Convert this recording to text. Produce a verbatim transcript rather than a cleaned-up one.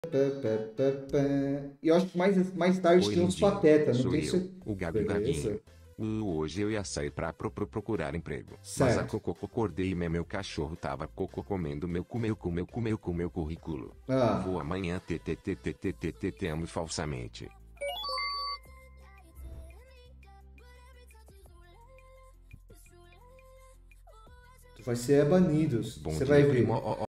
E eu acho que mais, mais tarde Oi, tem uns lindinho. pateta, não Sou tem eu, certeza. o Gabi Gaguinho. Beleza. Uh, hoje eu ia sair pra pro, pro- procurar emprego. Mas a Certo. cocô acordei e meu cachorro tava cocô comendo meu comeu comeu comeu com meu currículo. Vou Ah, amanhã t t t t t t t te amo falsamente. tu vai ser banido. Bom Você vai dia, primo. ver. Ó, ó,